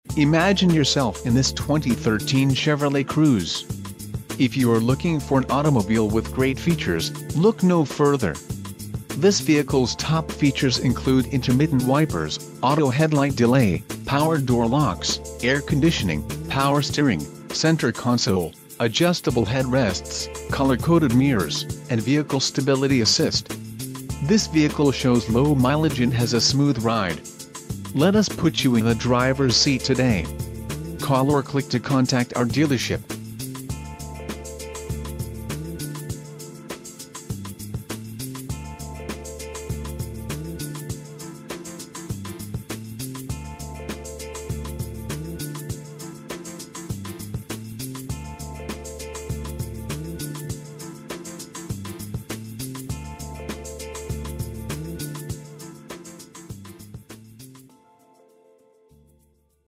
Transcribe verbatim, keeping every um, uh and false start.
Imagine yourself in this twenty thirteen Chevrolet Cruze. If you are looking for an automobile with great features, look no further. This vehicle's top features include intermittent wipers, auto headlight delay, power door locks, air conditioning, power steering, center console, adjustable headrests, color-coded mirrors, and vehicle stability assist. This vehicle shows low mileage and has a smooth ride. Let us put you in the driver's seat today. Call or click to contact our dealership.